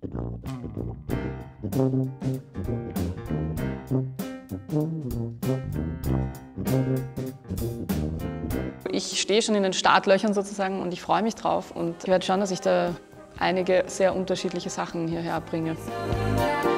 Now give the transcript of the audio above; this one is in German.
Ich stehe schon in den Startlöchern sozusagen und ich freue mich drauf und ich werde schauen, dass ich da einige sehr unterschiedliche Sachen hierher bringe.